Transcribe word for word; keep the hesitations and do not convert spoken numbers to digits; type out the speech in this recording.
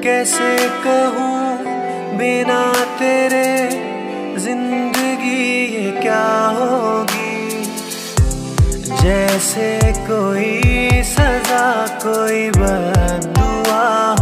कैसे कहूँ बिना तेरे जिंदगी ये क्या होगी। जैसे कोई सजा कोई बद्दुआ